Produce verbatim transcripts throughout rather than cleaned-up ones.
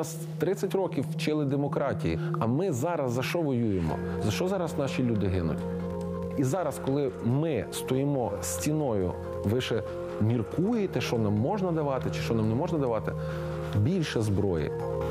нас тридцять років вчили демократії, а ми зараз за що воюємо? За що зараз наші люди гинуть? І зараз, коли ми стоїмо стіною, ви ще міркуєте, що нам можна давати чи що нам не можна давати, більше зброї.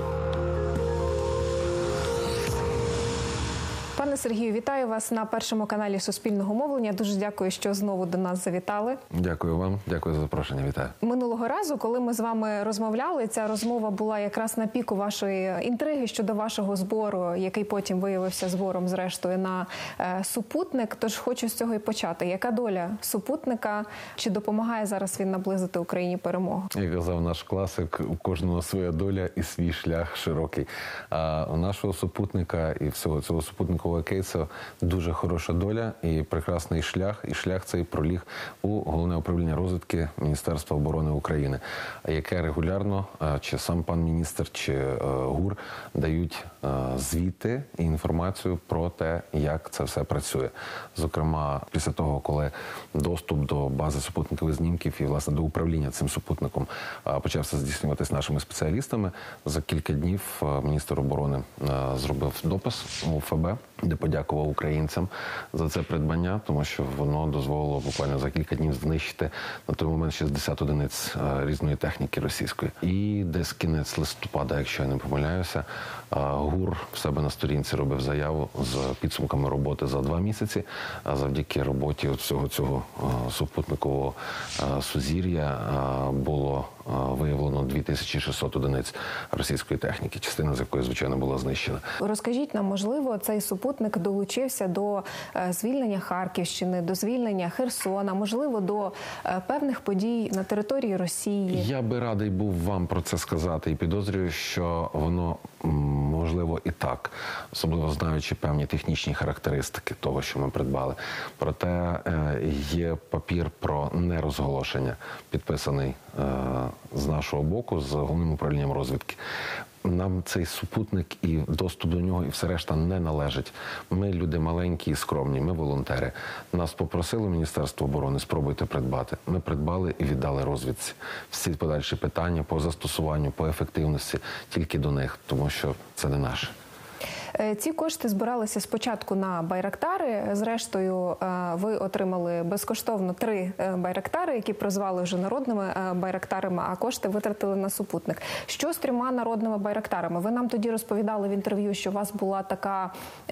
Пане Сергію, вітаю вас на першому каналі Суспільного мовлення. Дуже дякую, що знову до нас завітали. Дякую вам, дякую за запрошення, вітаю. Минулого разу, коли ми з вами розмовляли, ця розмова була якраз на піку вашої інтриги щодо вашого збору, який потім виявився збором, зрештою, на е, супутник. Тож хочу з цього і почати. Яка доля супутника? Чи допомагає зараз він наблизити Україні перемогу? Як казав наш класик, у кожного своя доля і свій шлях широкий. А у нашого супутника і всього цього супутникового кейсу дуже хороша доля і прекрасний шлях. І шлях цей проліг у Головне управління розвідки Міністерства оборони України, яке регулярно, чи сам пан міністр, чи ГУР дають звіти і інформацію про те, як це все працює. Зокрема, після того, коли доступ до бази супутникових знімків і, власне, до управління цим супутником почався здійснюватись нашими спеціалістами, за кілька днів міністр оборони зробив допис у ФБ, де подякував українцям за це придбання, тому що воно дозволило буквально за кілька днів знищити на той момент шістдесят одиниць різної техніки російської. І десь кінець листопада, якщо я не помиляюся, ГУР в себе на сторінці робив заяву з підсумками роботи за два місяці. Завдяки роботі всього цього супутникового сузір'я було виявлено дві тисячі шістсот одиниць російської техніки, частина з якої, звичайно, була знищена. Розкажіть нам, можливо, цей супутник долучився до звільнення Харківщини, до звільнення Херсона, можливо, до певних подій на території Росії? Я би радий був вам про це сказати і підозрюю, що воно можливо і так, особливо знаючи певні технічні характеристики того, що ми придбали. Проте є папір про нерозголошення, підписаний з нашого боку, з Головним управлінням розвідки. Нам цей супутник і доступ до нього і все решта не належить. Ми люди маленькі і скромні, ми волонтери. Нас попросило Міністерство оборони, спробуйте придбати. Ми придбали і віддали розвідці. Всі подальші питання по застосуванню, по ефективності тільки до них, тому що це не наше. Ці кошти збиралися спочатку на байрактари. Зрештою, ви отримали безкоштовно три байрактари, які прозвали вже народними байрактарами, а кошти витратили на супутник. Що з трьома народними байрактарами? Ви нам тоді розповідали в інтерв'ю, що у вас була така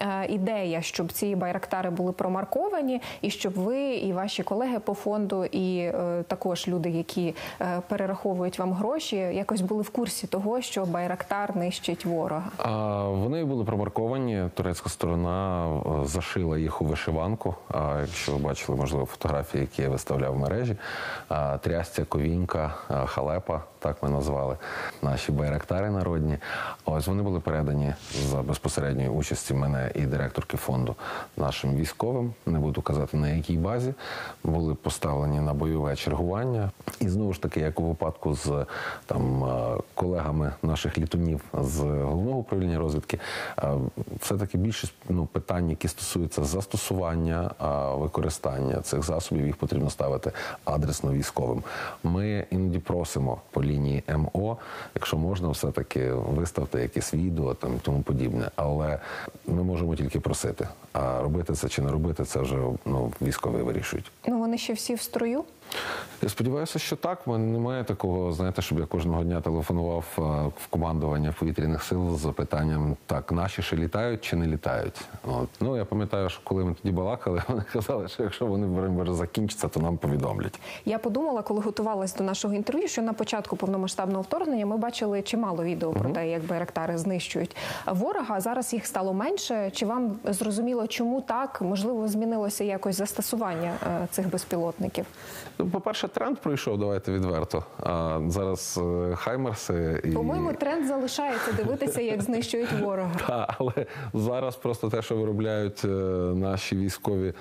ідея, щоб ці байрактари були промарковані, і щоб ви і ваші колеги по фонду, і також люди, які перераховують вам гроші, якось були в курсі того, що байрактар нищить ворога. А вони були промарковані. Турецька сторона зашила їх у вишиванку. Якщо ви бачили, можливо, фотографії, які я виставляв в мережі. Трястя, Ковінька, Халепа, так ми назвали наші байрактари народні. Ось вони були передані за безпосередньої участі мене і директорки фонду нашим військовим. Не буду казати, на якій базі. Були поставлені на бойове чергування. І знову ж таки, як у випадку з там, колегами наших літунів з Головного управління розвідки, все-таки більшість ну, питань, які стосуються застосування, використання цих засобів, їх потрібно ставити адресно військовим. Ми іноді просимо по лінії МО, якщо можна, все-таки виставте якесь відео там, і тому подібне. Але ми можемо тільки просити. А робити це чи не робити, це вже ну, військові вирішують. Ну вони ще всі в строю? Я сподіваюся, що так. У мене немає такого, знаєте, щоб я кожного дня телефонував в командування повітряних сил з запитанням, так, наші ще літають чи не літають. От. Ну, я пам'ятаю, що коли ми тоді балакали, вони казали, що якщо вони вже закінчаться, то нам повідомлять. Я подумала, коли готувалась до нашого інтерв'ю, що на початку повномасштабного вторгнення ми бачили чимало відео про те, як байрактари знищують ворога, а зараз їх стало менше. Чи вам зрозуміло, чому так? Можливо, змінилося якось застосування цих безпілотників? По-перше, тренд пройшов, давайте відверто. А зараз хаймерси... І... По-моєму, тренд залишається дивитися, як знищують ворога. Так, але зараз просто те, що виробляють наші військові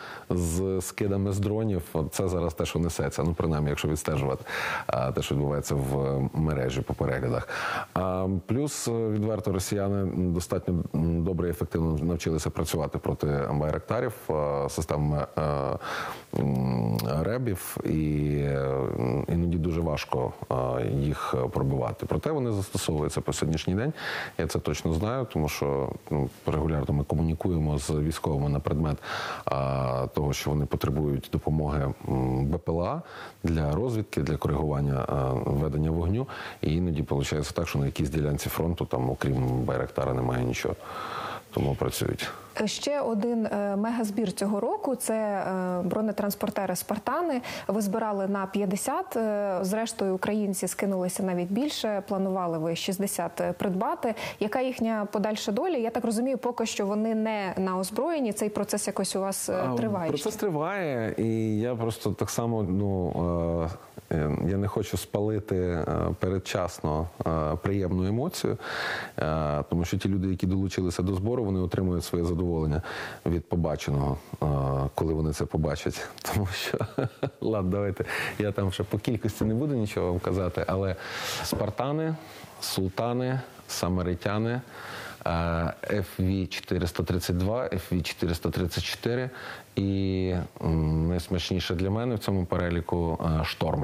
з скидами з дронів, це зараз те, що несеться. Ну, принаймні, якщо відстежувати те, що відбувається в мережі по переглядах. А плюс, відверто, росіяни достатньо добре і ефективно навчилися працювати проти байрактарів, системами ребів, і іноді дуже важко їх пробивати. Проте вони застосовуються по сьогоднішній день. Я це точно знаю, тому що ну, регулярно ми комунікуємо з військовими на предмет а, того, що вони потребують допомоги БПЛА для розвідки, для коригування а, ведення вогню. І іноді виходить так, що на якійсь ділянці фронту, там, окрім Байрактара, немає нічого. Тому працюють. Ще один мегазбір цього року – це бронетранспортери «Спартани». Ви збирали на п'ятдесят, зрештою українці скинулися навіть більше, планували ви шістдесят придбати. Яка їхня подальша доля? Я так розумію, поки що вони не на озброєнні, цей процес якось у вас триває? Процес триває, і я просто так само, ну, я не хочу спалити передчасно приємну емоцію, тому що ті люди, які долучилися до збору, вони отримують своє задоволення від побаченого, коли вони це побачать. Тому що, ладно, давайте, я там вже по кількості не буду нічого вам казати, але «Спартани», «Султани», «Самаритяни», еф ві чотириста тридцять два, еф ві чотириста тридцять чотири і найсмачніше для мене в цьому переліку «Шторм».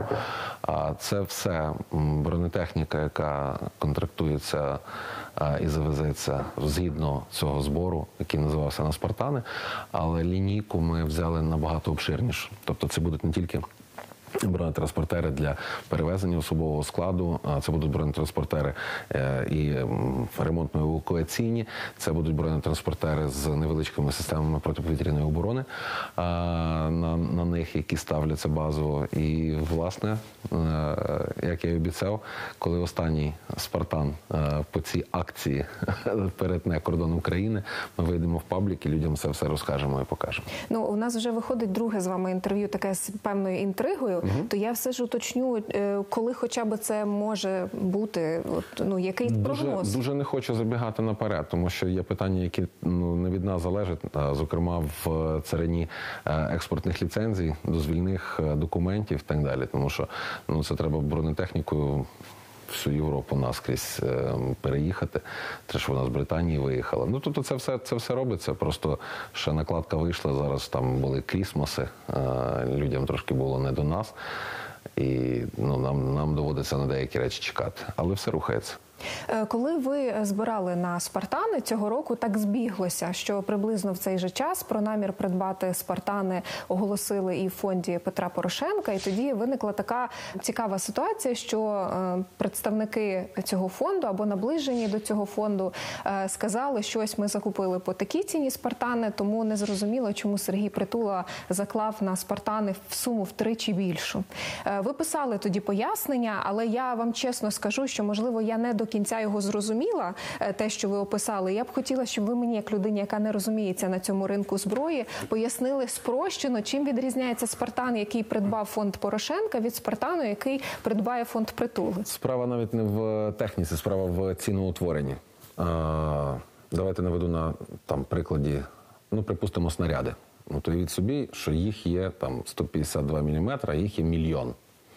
Це все бронетехніка, яка контрактується і завезеться згідно цього збору, який називався на «Спартани», але лінійку ми взяли набагато обширнішу. Тобто це будуть не тільки бронетранспортери для перевезення особового складу, це будуть бронетранспортери і ремонтно-евакуаційні, це будуть бронетранспортери з невеличкими системами протиповітряної оборони на, на них, які ставляться базово. І, власне, як я і обіцяв, коли останній «Спартан» по цій акції перетне кордон України, ми вийдемо в паблік і людям це все розкажемо і покажемо. Ну, у нас вже виходить друге з вами інтерв'ю, таке з певною інтригою. Угу. То я все ж уточню, коли хоча б це може бути, от, ну, який прогноз? Дуже, дуже не хочу забігати наперед, тому що є питання, які ну, не від нас залежать, а, зокрема в царині експортних ліцензій, дозвільних документів і так далі, тому що ну, це треба бронетехнікою всю Європу наскрізь е, переїхати. Те, що вона з Британії виїхала. Ну, тобто це все, це все робиться. Просто ще накладка вийшла, зараз там були крісмаси, е, людям трошки було не до нас. І ну, нам, нам доводиться на деякі речі чекати. Але все рухається. Коли ви збирали на «Спартани» цього року, так збіглося, що приблизно в цей же час про намір придбати «Спартани» оголосили і в фонді Петра Порошенка, і тоді виникла така цікава ситуація, що представники цього фонду або наближені до цього фонду сказали, що ось ми закупили по такій ціні «Спартани», тому не зрозуміло, чому Сергій Притула заклав на «Спартани» в суму втричі більшу. Ви писали тоді пояснення, але я вам чесно скажу, що, можливо, я не до кінця його зрозуміла, те, що ви описали. Я б хотіла, щоб ви мені, як людині, яка не розуміється на цьому ринку зброї, пояснили спрощено, чим відрізняється «Спартан», який придбав фонд Порошенка, від «Спартану», який придбає фонд Притули. Справа навіть не в техніці, справа в ціноутворенні. А, давайте наведу на там, прикладі, ну, припустимо, снаряди. Ну, то уявіть собі, що їх є там сто п'ятдесят два міліметри, а їх є мільйон.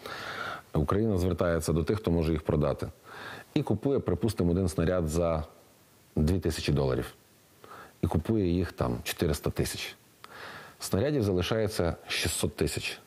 Україна звертається до тих, хто може їх продати. І купує, припустимо, один снаряд за дві тисячі доларів. І купує їх там чотириста тисяч. Снарядів залишається шістсот тисяч.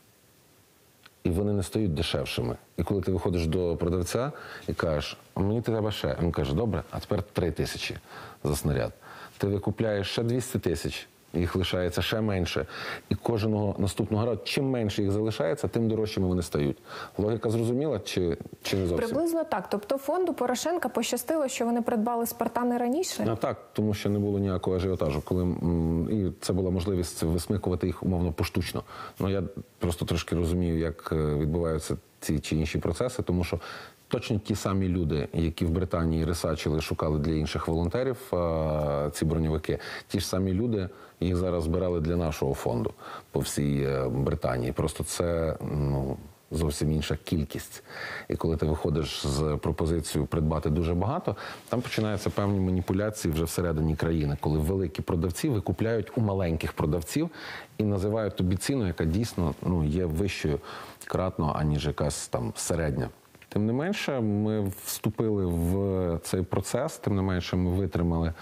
І вони не стають дешевшими. І коли ти виходиш до продавця і кажеш, а мені треба ще. Він каже, добре, а тепер три тисячі за снаряд. Ти викупляєш ще двісті тисяч. Їх лишається ще менше. І кожного наступного разу, чим менше їх залишається, тим дорожчими вони стають. Логіка зрозуміла чи, чи не зовсім? Приблизно так. Тобто фонду Порошенка пощастило, що вони придбали «Спартани» раніше? А так, тому що не було ніякого ажіотажу. Коли, і це була можливість висмикувати їх, умовно, поштучно. Ну, я просто трошки розумію, як відбуваються ці чи інші процеси, тому що точно ті самі люди, які в Британії ресачили, шукали для інших волонтерів ці броньовики, ті ж самі люди їх зараз збирали для нашого фонду по всій Британії. Просто це, ну, зовсім інша кількість. І коли ти виходиш з пропозицією придбати дуже багато, там починаються певні маніпуляції вже всередині країни, коли великі продавці викупляють у маленьких продавців і називають тобі ціну, яка дійсно, ну, є вищою кратно, аніж якась там середня. Тим не менше, ми вступили в цей процес, тим не менше ми витримали,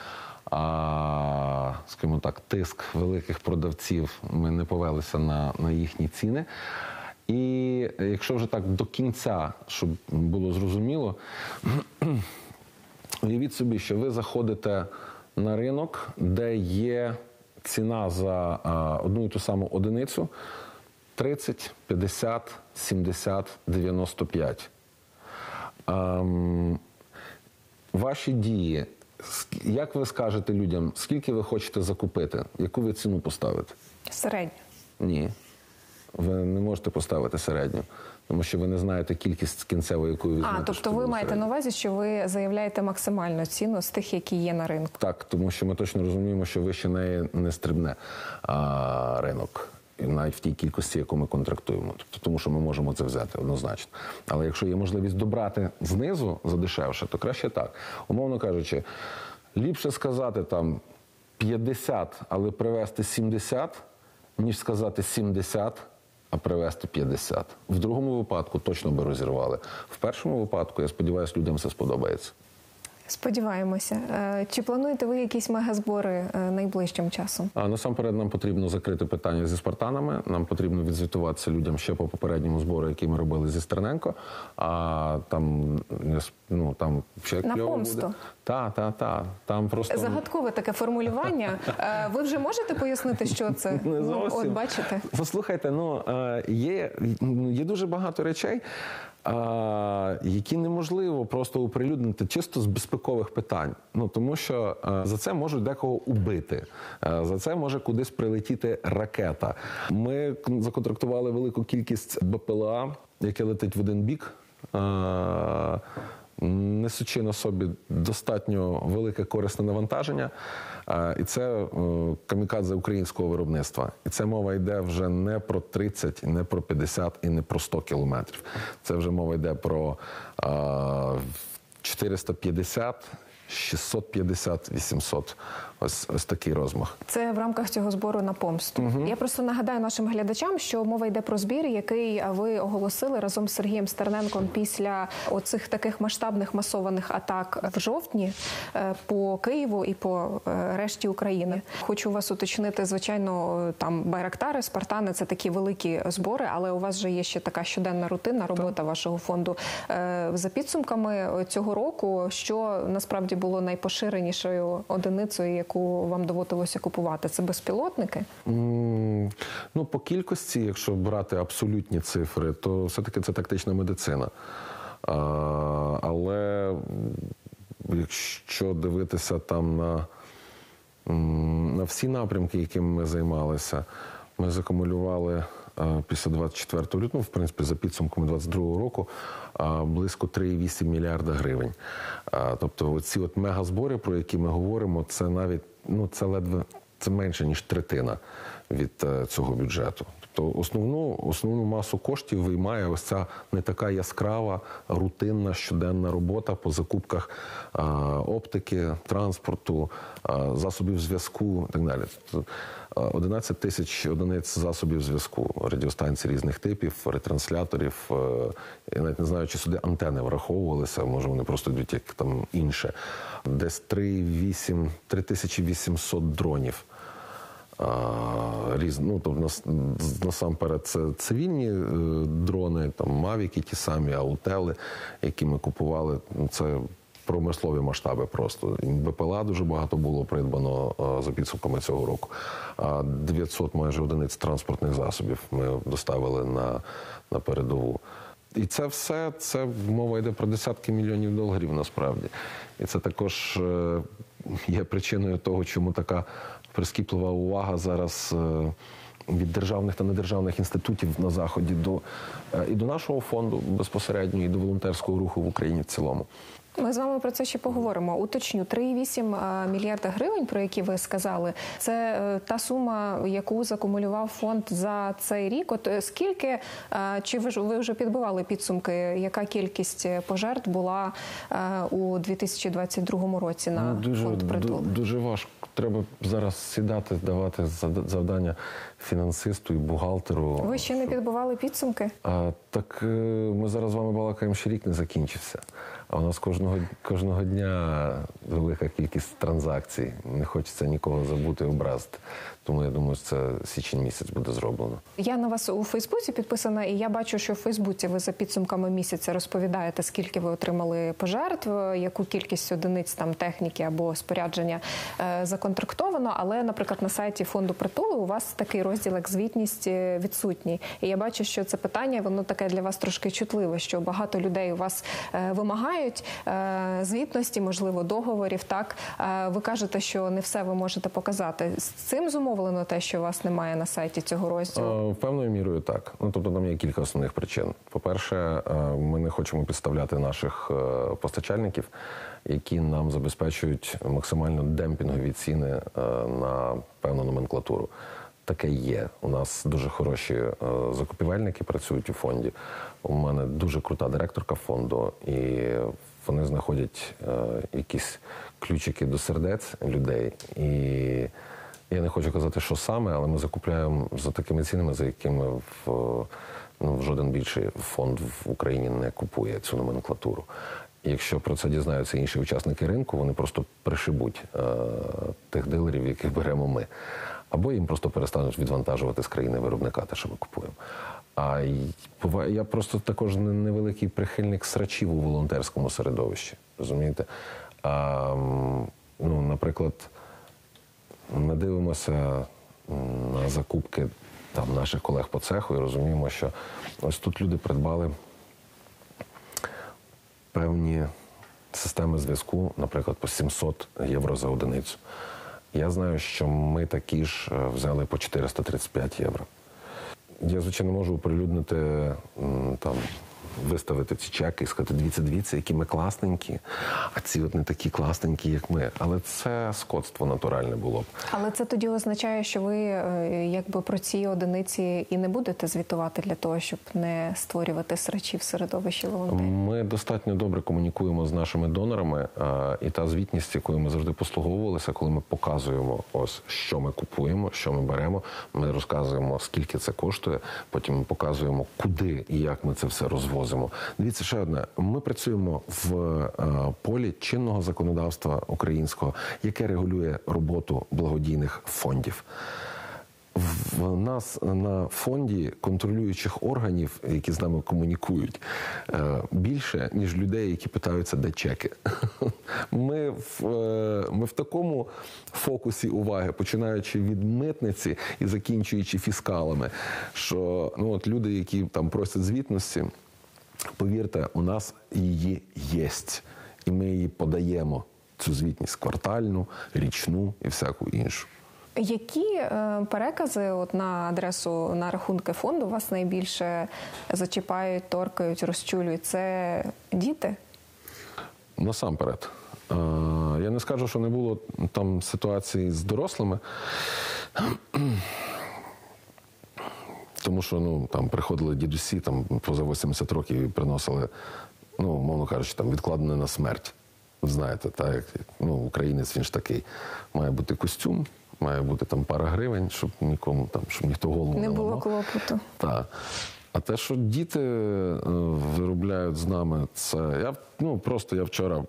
а, скажімо так, тиск великих продавців, ми не повелися на, на їхні ціни. І якщо вже так до кінця, щоб було зрозуміло, уявіть собі, що ви заходите на ринок, де є ціна за а, одну і ту саму одиницю тридцять, п'ятдесят, сімдесят, дев'яносто п'ять. Ем, ваші дії, як ви скажете людям, скільки ви хочете закупити, яку ви ціну поставите? Середньо. Ні. Ви не можете поставити середню, тому що ви не знаєте кількість кінцевої, яку ви візьмете. А, тобто ви маєте на увазі, що ви заявляєте максимальну ціну з тих, які є на ринку? Так, тому що ми точно розуміємо, що вище неї не стрибне а, ринок. І навіть в тій кількості, яку ми контрактуємо. Тобто, тому що ми можемо це взяти однозначно. Але якщо є можливість добрати знизу за дешевше, то краще так. Умовно кажучи, ліпше сказати там п'ятдесят, але привезти сімдесят, ніж сказати сімдесят, а привезти п'ятдесят. В другому випадку точно би розірвали. В першому випадку, я сподіваюся, людям це сподобається. Сподіваємося. Чи плануєте ви якісь мегазбори найближчим часом? А насамперед нам потрібно закрити питання зі спартанами. Нам потрібно відзвітуватися людям ще по попередньому збору, який ми робили зі Стерненко. А там, ну, там ще на кльово помсту. буде. Так, так, так. Там просто... Загадкове таке формулювання. Ви вже можете пояснити, що це? Не Ну, зовсім. от бачите. Послухайте, ну, є, є дуже багато речей, а, які неможливо просто оприлюднити чисто з безпекових питань. Ну, тому що а, за це можуть декого убити, а, за це може кудись прилетіти ракета. Ми законтрактували велику кількість БПЛА, яке летить в один бік, а, несучи на собі достатньо велике корисне навантаження. І це камікадзе українського виробництва. І це мова йде вже не про тридцять, не про п'ятдесят і не про сто кілометрів. Це вже мова йде про чотириста п'ятдесят, шістсот п'ятдесят, вісімсот. Ось, ось такий розмах. Це в рамках цього збору на помсту. Угу. Я просто нагадаю нашим глядачам, що мова йде про збір, який ви оголосили разом з Сергієм Стерненком після оцих таких масштабних масованих атак в жовтні по Києву і по решті України. Хочу вас уточнити, звичайно, там байрактари, спартани – це такі великі збори, але у вас же є ще така щоденна рутинна робота так. вашого фонду. За підсумками цього року, що насправді було найпоширенішою одиницею, яку вам доводилося купувати? Це безпілотники? Mm, ну, по кількості, якщо брати абсолютні цифри, то все-таки це тактична медицина. А, але якщо дивитися там на, на всі напрямки, якими ми займалися, ми закумулювали після двадцять четвертого лютого, в принципі, за підсумками двадцять другого року, близько три цілих вісім мільярда гривень. Тобто оці от мегазбори, про які ми говоримо, це навіть, ну, це ледве, це менше, ніж третина від цього бюджету. Тобто основну, основну масу коштів виймає ось ця не така яскрава, рутинна, щоденна робота по закупках а, оптики, транспорту, а, засобів зв'язку і так далі. Тобто, одинадцять тисяч одиниць засобів зв'язку, радіостанцій різних типів, ретрансляторів. Я навіть не знаю, чи сюди антени враховувалися, може вони просто йдуть як там інше. Десь три тисячі вісімсот дронів. Різ, ну, тобто, насамперед, це цивільні дрони, там, мавіки ті самі, аутели, які ми купували. Це промислові масштаби просто. БПЛА дуже багато було придбано за підсумками цього року. дев'ятсот майже одиниць транспортних засобів ми доставили на, на передову. І це все, це мова йде про десятки мільйонів доларів насправді. І це також є причиною того, чому така прискіплива увага зараз від державних та недержавних інститутів на Заході до, і до нашого фонду безпосередньо, і до волонтерського руху в Україні в цілому. Ми з вами про це ще поговоримо. Уточню, три цілих вісім мільярда гривень, про які ви сказали, це та сума, яку закумулював фонд за цей рік. От скільки, чи ви вже підбивали підсумки, яка кількість пожертв була у дві тисячі двадцять другому році на ну, дуже, фонд «Притулок»? Дуже важко. Треба зараз сідати, давати завдання фінансисту і бухгалтеру. Ви ще не підбивали підсумки? А, так ми зараз з вами балакаємо, що рік не закінчився. А у нас кожного кожного, кожного дня велика кількість транзакцій. Не хочеться нікого забути і образити. Тому я думаю, що це січень місяць буде зроблено. Я на вас у Фейсбуці підписана, і я бачу, що у Фейсбуці ви за підсумками місяця розповідаєте, скільки ви отримали пожертв, яку кількість одиниць там техніки або спорядження е, законтрактовано. Але, наприклад, на сайті фонду «Притулу» у вас такий розділ, як звітність, відсутній. І я бачу, що це питання, воно таке для вас трошки чутливе, що багато людей у вас е, вимагають е, звітності, можливо, договорів. Так, е, ви кажете, що не все ви можете показати. З цим зумовлено те, що у вас немає на сайті цього розділу? Е, Певною мірою так. Ну, тобто там є кілька основних причин. По-перше, е, ми не хочемо підставляти наших е, постачальників, які нам забезпечують максимально демпінгові ціни е, на певну номенклатуру. Таке є. У нас дуже хороші е, закупівельники працюють у фонді. У мене дуже крута директорка фонду, і вони знаходять е, якісь ключики до сердець людей. І я не хочу казати, що саме, але ми закупляємо за такими цінами, за якими в, ну, жоден більший фонд в Україні не купує цю номенклатуру. І якщо про це дізнаються інші учасники ринку, вони просто пришибуть е, тих дилерів, яких беремо ми. Або їм просто перестануть відвантажувати з країни виробника те, що ми купуємо. А буває, я просто також невеликий прихильник срачів у волонтерському середовищі. Розумієте? А, ну, наприклад, ми дивимося на закупки там, наших колег по цеху і розуміємо, що ось тут люди придбали певні системи зв'язку, наприклад, по сімсот євро за одиницю. Я знаю, що ми такі ж взяли по чотириста тридцять п'ять євро. Я, звичайно, можу оприлюднити, там, виставити ці чеки і сказати, дивіться, дивіться, які ми класненькі, а ці от не такі класненькі, як ми. Але це скотство натуральне було б. Але це тоді означає, що ви якби про ці одиниці і не будете звітувати для того, щоб не створювати срачі в середовищі волонтерів? Ми достатньо добре комунікуємо з нашими донорами, і та звітність, якою ми завжди послуговувалися, коли ми показуємо, ось, що ми купуємо, що ми беремо, ми розказуємо, скільки це коштує, потім ми показуємо, куди і як ми це все розвозимо. Дивіться, ще одне. Ми працюємо в е, полі чинного законодавства українського, яке регулює роботу благодійних фондів. В нас на фонді контролюючих органів, які з нами комунікують, е, більше, ніж людей, які питаються, де чеки. Ми в, е, ми в такому фокусі уваги, починаючи від митниці і закінчуючи фіскалами, що ну, от люди, які там просять звітності, повірте, у нас її єсть. І ми її подаємо, цю звітність квартальну, річну і всяку іншу. Які е, перекази от на адресу, на рахунки фонду вас найбільше зачіпають, торкають, розчулюють? Це діти? Насамперед. Е, я не скажу, що не було там ситуації з дорослими. Тому що, ну, там приходили дідусі, там, поза вісімдесят років і приносили, ну, мовно кажучи, там, відкладене на смерть. Знаєте, так, як, ну, українець, він ж такий. Має бути костюм, має бути там пара гривень, щоб нікому, там, щоб ніхто голову не ламав. Не було клопоту. Так. А те, що діти е, виробляють з нами, це, я, ну, просто я вчора,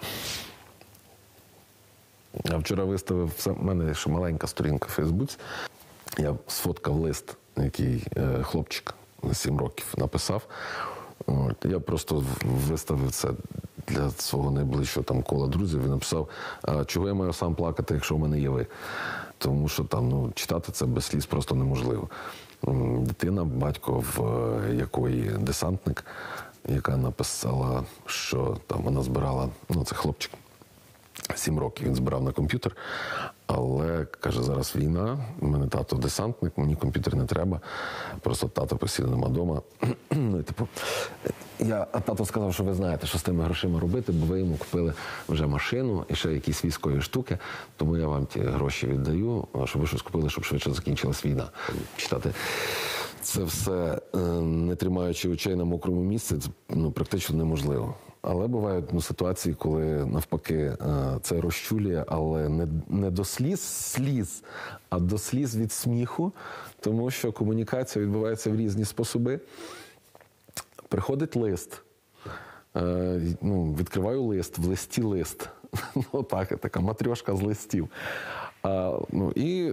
я вчора виставив, в мене ще маленька сторінка в Фейсбуці, я сфоткав лист, який е, хлопчик на сім років написав. От, я просто виставив це для свого найближчого там кола друзів і написав, а чого я маю сам плакати, якщо в мене є ви. Тому що там, ну, читати це без сліз просто неможливо. Дитина, батько в якої десантник, яка написала, що там вона збирала, ну це хлопчик, сім років він збирав на комп'ютер, але, каже, зараз війна, у мене тато десантник, мені комп'ютер не треба, просто тато постійно нема вдома. Ну, типу, я, а тато сказав, що ви знаєте, що з тими грошима робити, бо ви йому купили вже машину і ще якісь військові штуки, тому я вам ті гроші віддаю, щоб ви щось купили, щоб швидше закінчилась війна. Читати це все, не тримаючи очей на мокрому місці, ну, практично неможливо. Але бувають, ну, ситуації, коли навпаки це розчулює, але не, не до сліз сліз, а до сліз від сміху, тому що комунікація відбувається в різні способи. Приходить лист, Е, ну, відкриваю лист, в листі лист. Ну, так, така матрьошка з листів. А, ну, і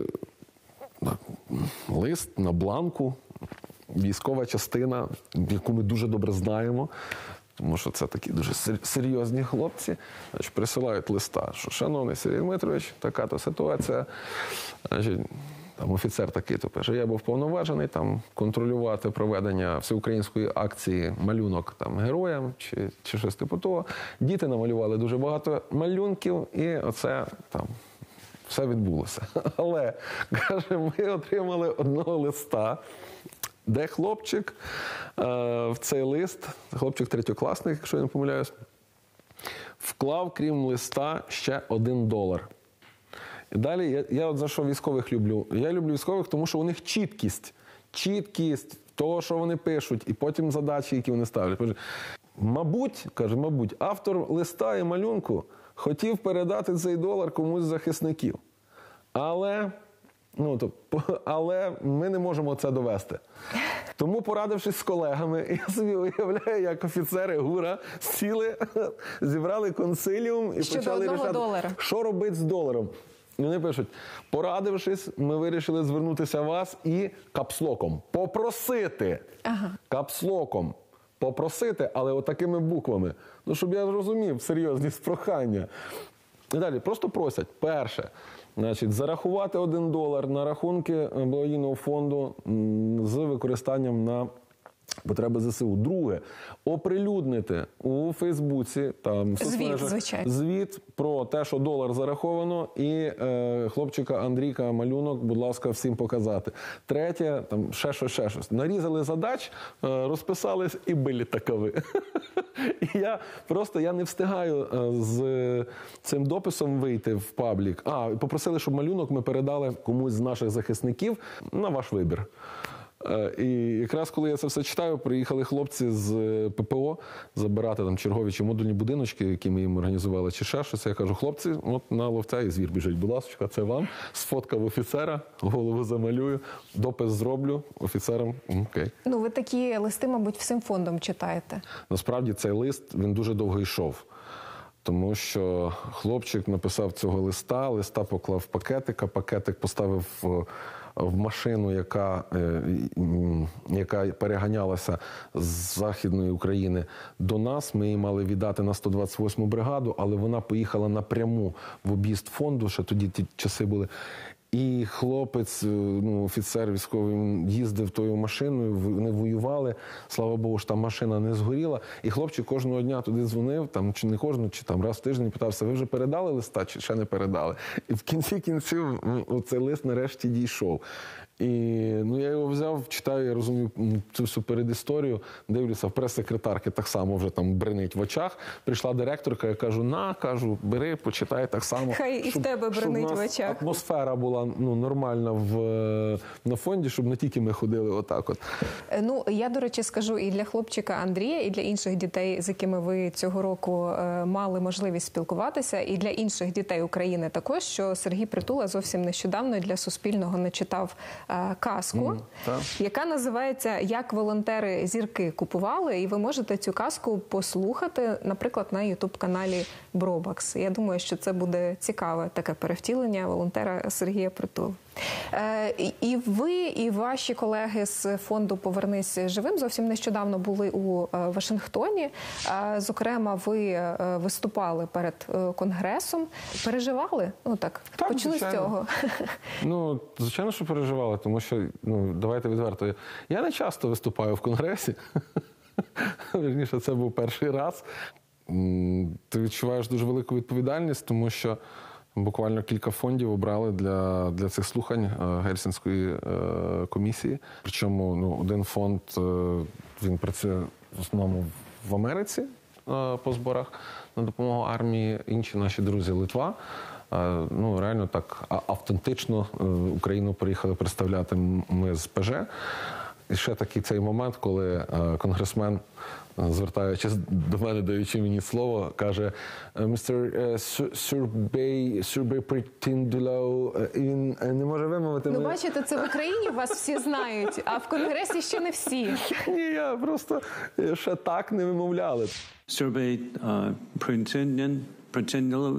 лист на бланку, військова частина, яку ми дуже добре знаємо, тому що це такі дуже серйозні хлопці, значить, присилають листа, що, шановний Сергій Дмитрович, така-то ситуація, значить, там офіцер такий-то пише, я був повноважений там контролювати проведення всеукраїнської акції малюнок там героям чи, чи щось типу того. Діти намалювали дуже багато малюнків, і оце там все відбулося. Але, каже, ми отримали одного листа, де хлопчик е, в цей лист, хлопчик третьокласник, якщо я не помиляюсь, вклав, крім листа, ще один долар. І далі, я, я от за що військових люблю? Я люблю військових, тому що у них чіткість, чіткість того, що вони пишуть, і потім задачі, які вони ставлять. Мабуть, каже, мабуть, автор листа і малюнку хотів передати цей долар комусь з захисників. Але, ну, то, але ми не можемо це довести. Тому, порадившись з колегами, я собі уявляю, як офіцери ГУРа сіли, зібрали консиліум і Щодо почали одного рішати, долара. що робити з доларом. І вони пишуть, порадившись, ми вирішили звернутися вас і капслоком попросити. Ага. Капслоком попросити, але отакими буквами. Ну, щоб я зрозумів серйозність прохання. І далі, просто просять, перше, значить, зарахувати один долар на рахунки благодійного фонду з використанням на потреби ЗСУ. Друге, оприлюднити у Фейсбуці, там, в соцмережах, звіт, звіт про те, що долар зараховано, і е, хлопчика Андрійка малюнок, будь ласка, всім показати. Третє, там, ще щось, ще щось. Нарізали задач, е, розписались і били такови. І я просто, я не встигаю з цим дописом вийти в паблік. А, попросили, щоб малюнок ми передали комусь з наших захисників на ваш вибір. І якраз коли я це все читаю, приїхали хлопці з ППО забирати там чергові чи модульні будиночки, які ми їм організували, чи ще щось. Я кажу, хлопці, от на ловця і звір біжить, будь ласка, це вам. Сфоткав офіцера, голову замалюю, допис зроблю офіцерам. Окей. Ну, ви такі листи, мабуть, всім фондом читаєте. Насправді цей лист, він дуже довго йшов. Тому що хлопчик написав цього листа, листа поклав в пакетика, пакетик поставив в, в машину, яка, е, яка переганялася з Західної України до нас. Ми її мали віддати на сто двадцять восьму бригаду, але вона поїхала напряму в об'їзд фонду, ще тоді ті часи були. І хлопець, ну, офіцер військовий, їздив тою машиною, вони воювали. Слава Богу, що там машина не згоріла. І хлопчик кожного дня туди дзвонив, там, чи не кожного, чи там раз в тиждень, питався, ви вже передали листа, чи ще не передали? І в кінці кінців цей лист нарешті дійшов. І ну, я його взяв, читаю, я розумію цю всю передісторію, дивлюся, в прес-секретарки так само вже там бренить в очах. Прийшла директорка, я кажу, на, кажу, бери, почитай так само. Хай і в тебе бренить в очах. Атмосфера була ну, нормальна в, на фонді, щоб не тільки ми ходили отак от. Ну, я, до речі, скажу і для хлопчика Андрія, і для інших дітей, з якими ви цього року е, мали можливість спілкуватися, і для інших дітей України також, що Сергій Притула зовсім нещодавно для Суспільного начитав казку, mm, яка називається «Як волонтери зірки купували», і ви можете цю казку послухати, наприклад, на ютуб-каналі Бробакс. Я думаю, що це буде цікаве таке перевтілення волонтера Сергія Притули. І ви, і ваші колеги з фонду «Повернись живим» зовсім нещодавно були у Вашингтоні. Зокрема, ви виступали перед Конгресом. Переживали? Ну так, так почали звичайно. з цього. Ну, звичайно, що переживали, тому що, ну, давайте відверто, я не часто виступаю в Конгресі. Вірніше, це був перший раз. Ти відчуваєш дуже велику відповідальність, тому що буквально кілька фондів обрали для, для цих слухань Гельсінської е, комісії. Причому ну, один фонд, е, він працює в основному в Америці е, по зборах на допомогу армії. Інші наші друзі Литва. Е, ну, реально так автентично е, Україну приїхали представляти ми з ПЖ. І ще такий цей момент, коли е, конгресмен, е, звертаючись до мене, даючи мені слово, каже: «Містер Сурбей, Сурбей Притіндулоу», і він не може вимовити. Ну, мене. бачите, це в Україні вас всі знають, а в Конгресі ще не всі. Ні, я просто ще так не вимовляли. Survey uh, Pretendin, Pretendilo.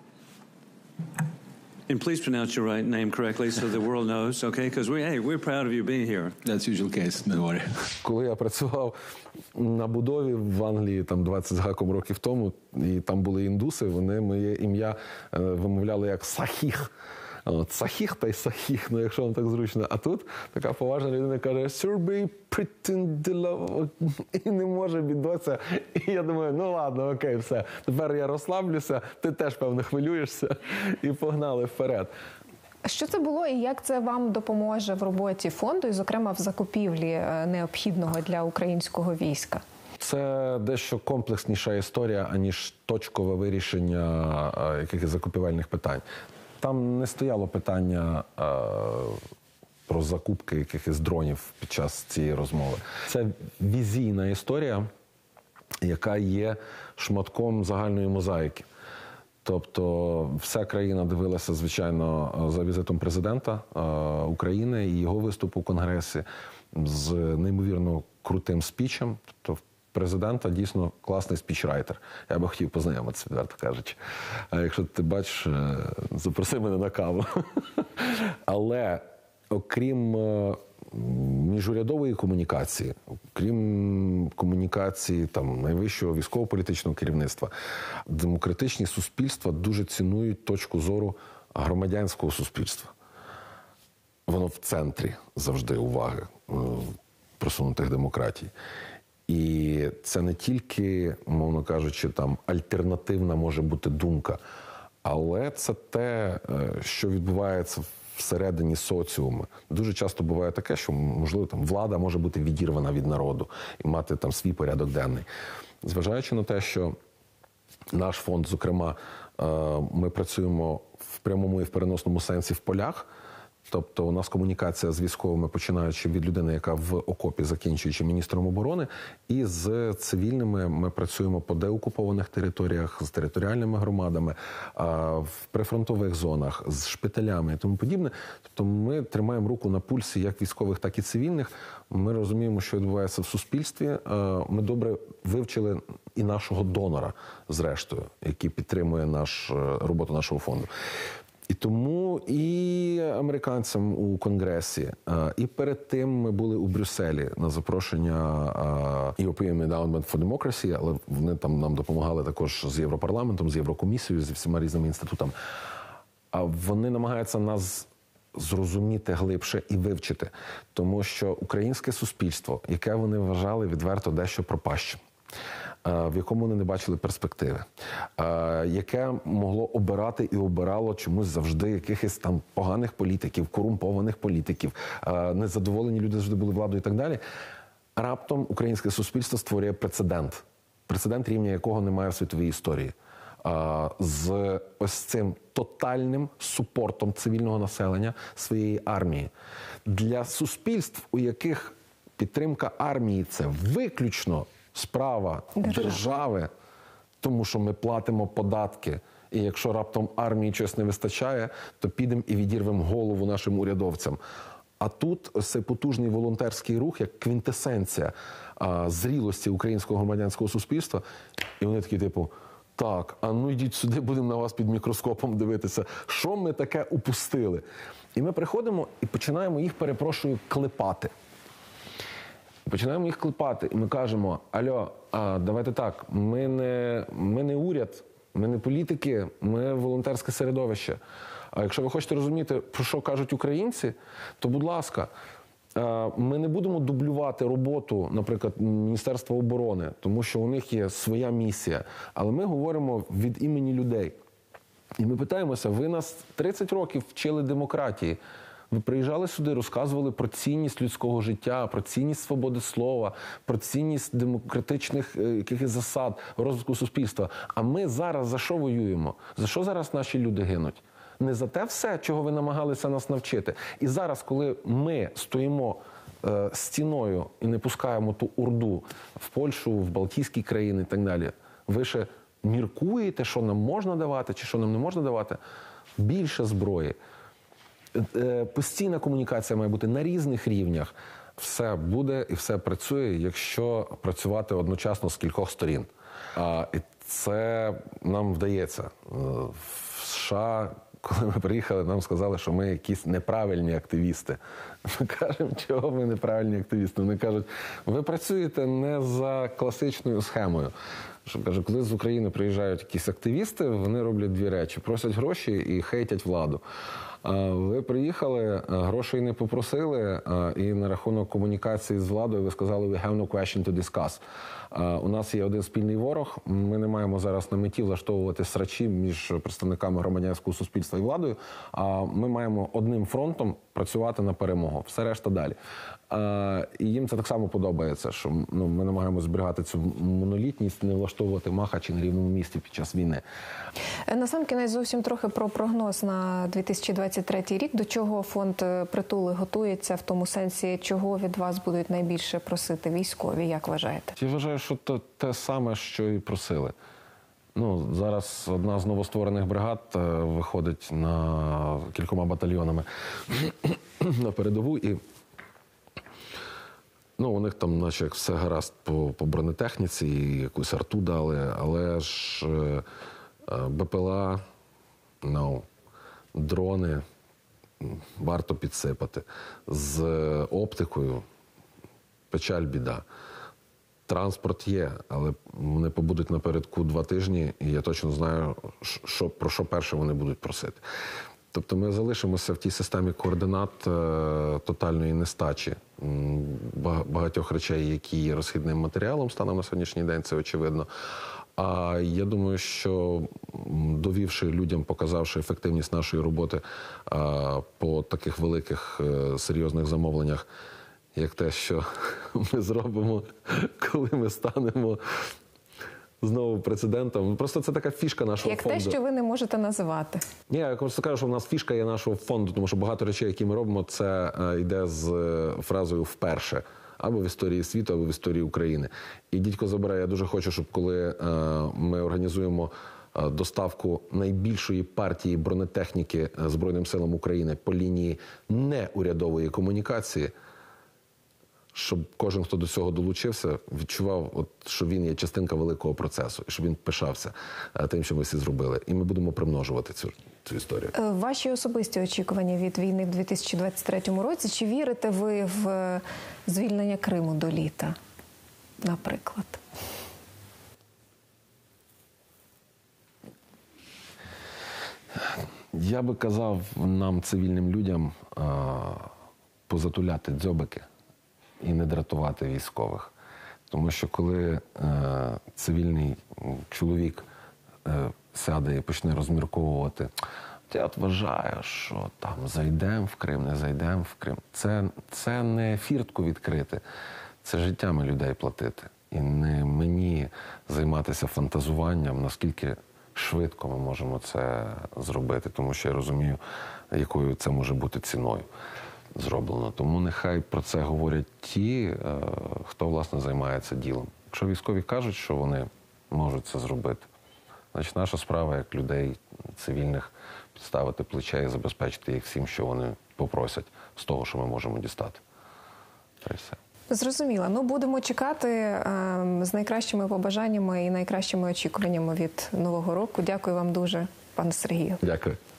And please pronounce your right name correctly so the world knows, okay? Because we, hey, we're proud of you being here. That's usual case, don't worry. Коли я працював на будові в Англії там двадцять з гаком років тому, і там були індуси, вони моє ім'я е, вимовляли як Сахіх. От, Сахіх та й Сахіх, ну якщо вам так зручно. А тут така поважна людина каже «Survey Pretendilo», і не може віддоться. І я думаю, ну ладно, окей, все. Тепер я розслаблюся, ти теж, певно, хвилюєшся. І погнали вперед. Що це було і як це вам допоможе в роботі фонду, і, зокрема, в закупівлі е, необхідного для українського війська? Це дещо комплексніша історія, аніж точкове вирішення е, якихось закупівельних питань. Там не стояло питання е, про закупки якихось дронів під час цієї розмови. Це візійна історія, яка є шматком загальної мозаїки. Тобто вся країна дивилася, звичайно, за візитом президента е, України і його виступу в Конгресі з неймовірно крутим спічем. Тобто президента дійсно класний спічрайтер. Я би хотів познайомитися, відверто кажучи. А якщо ти бачиш, запроси мене на каву. Але окрім міжурядової комунікації, окрім комунікації там найвищого військово-політичного керівництва, демократичні суспільства дуже цінують точку зору громадянського суспільства. Воно в центрі завжди уваги просунутих демократій. І це не тільки, мовно кажучи, там альтернативна може бути думка, але це те, що відбувається всередині соціуму. Дуже часто буває таке, що, можливо, там влада може бути відірвана від народу і мати там свій порядок денний. Зважаючи на те, що наш фонд, зокрема, ми працюємо в прямому і в переносному сенсі в полях. Тобто у нас комунікація з військовими, починаючи від людини, яка в окопі, закінчуючи міністром оборони, і з цивільними ми працюємо по деокупованих територіях, з територіальними громадами, в прифронтових зонах, з шпиталями і тому подібне. Тобто ми тримаємо руку на пульсі як військових, так і цивільних. Ми розуміємо, що відбувається в суспільстві. Ми добре вивчили і нашого донора, зрештою, який підтримує наш, роботу нашого фонду. І тому і американцям у Конгресі, і перед тим ми були у Брюсселі на запрошення European Endowment for Democracy, але вони там нам допомагали також з Європарламентом, з Єврокомісією, зі всіма різними інститутами. А вони намагаються нас зрозуміти глибше і вивчити, тому що українське суспільство, яке вони вважали відверто дещо пропащим, в якому вони не бачили перспективи, яке могло обирати і обирало чомусь завжди якихось там поганих політиків, корумпованих політиків, незадоволені люди завжди були владою і так далі. Раптом українське суспільство створює прецедент. Прецедент, рівня якого немає в світовій історії. З ось цим тотальним супортом цивільного населення своєї армії. Для суспільств, у яких підтримка армії – це виключно справа держави. держави, тому що ми платимо податки, і якщо раптом армії чогось не вистачає, то підемо і відірвемо голову нашим урядовцям. А тут ось цей потужний волонтерський рух, як квінтесенція а, зрілості українського громадянського суспільства, і вони такі типу, так, а ну йдіть сюди, будемо на вас під мікроскопом дивитися, що ми таке упустили. І ми приходимо і починаємо їх, перепрошую, клепати. Починаємо їх клепати, і ми кажемо, алло, а, давайте так, ми не, ми не уряд, ми не політики, ми волонтерське середовище. А якщо ви хочете розуміти, про що кажуть українці, то, будь ласка, ми не будемо дублювати роботу, наприклад, Міністерства оборони, тому що у них є своя місія, але ми говоримо від імені людей. І ми питаємося, ви нас тридцять років вчили демократії, ви приїжджали сюди, розказували про цінність людського життя, про цінність свободи слова, про цінність демократичних якихось засад розвитку суспільства. А ми зараз за що воюємо? За що зараз наші люди гинуть? Не за те все, чого ви намагалися нас навчити. І зараз, коли ми стоїмо е, стіною і не пускаємо ту орду в Польщу, в Балтійські країни і так далі, ви ще міркуєте, що нам можна давати чи що нам не можна давати? Більше зброї. Е, постійна комунікація має бути на різних рівнях. Все буде і все працює, якщо працювати одночасно з кількох сторін. А, і це нам вдається. В США, коли ми приїхали, нам сказали, що ми якісь неправильні активісти. Ми кажемо, чого ми неправильні активісти? Вони кажуть, ви працюєте не за класичною схемою. Що, каже, коли з України приїжджають якісь активісти, вони роблять дві речі. Просять гроші і хейтять владу. Ви приїхали, грошей не попросили, і на рахунок комунікації з владою ви сказали «we have no question to discuss». У нас є один спільний ворог, ми не маємо зараз на меті влаштовувати срачі між представниками громадянського суспільства і владою, а ми маємо одним фронтом працювати на перемогу, все решта далі. І їм це так само подобається, що ну, ми намагаємося зберігати цю монолітність, не влаштовувати махачі на рівному місці під час війни. Насамкінець зовсім трохи про прогноз на дві тисячі двадцять третій рік. До чого фонд «Притули» готується, в тому сенсі, чого від вас будуть найбільше просити військові, як вважаєте? Я вважаю, що це те саме, що і просили. Ну, зараз одна з новостворених бригад виходить на кількома батальйонами на передову, і ну, у них там, наче, як все гаразд по, по бронетехніці, і якусь арту дали, але ж е, БПЛА, ну, дрони варто підсипати. З оптикою печаль, біда. Транспорт є, але вони побудуть напередку два тижні, і я точно знаю, що, про що перше вони будуть просити. Тобто ми залишимося в тій системі координат е, тотальної нестачі багатьох речей, які є розхідним матеріалом станом на сьогоднішній день, це очевидно. А я думаю, що довівши людям, показавши ефективність нашої роботи е, по таких великих е, серйозних замовленнях, як те, що ми зробимо, коли ми станемо знову прецедентом. Просто це така фішка нашого як фонду. Як те, що ви не можете називати. Ні, я просто кажу, що в нас фішка є нашого фонду, тому що багато речей, які ми робимо, це е, йде з е, фразою «вперше». Або в історії світу, або в історії України. І дідько забирає, я дуже хочу, щоб коли е, ми організуємо е, доставку найбільшої партії бронетехніки Збройним силам України по лінії неурядової комунікації, щоб кожен, хто до цього долучився, відчував, от, що він є частинка великого процесу, і щоб він пишався тим, що ми всі зробили. І ми будемо примножувати цю, цю історію. Ваші особисті очікування від війни в дві тисячі двадцять третьому році? Чи вірите ви в звільнення Криму до літа, наприклад? Я би казав нам, цивільним людям, позатуляти дзьобики і не дратувати військових. Тому що коли е, цивільний чоловік е, сяде і почне розмірковувати, я от вважаю, що там зайдемо в Крим, не зайдемо в Крим. Це, це не фіртку відкрити, це життями людей платити. І не мені займатися фантазуванням, наскільки швидко ми можемо це зробити, тому що я розумію, якою це може бути ціною зроблено. Тому нехай про це говорять ті, хто, власне, займається ділом. Якщо військові кажуть, що вони можуть це зробити, значить наша справа, як людей цивільних, підставити плече і забезпечити їх всім, що вони попросять з того, що ми можемо дістати. Та й все. Зрозуміло. Ну, будемо чекати е, з найкращими побажаннями і найкращими очікуваннями від Нового року. Дякую вам дуже, пане Сергію. Дякую.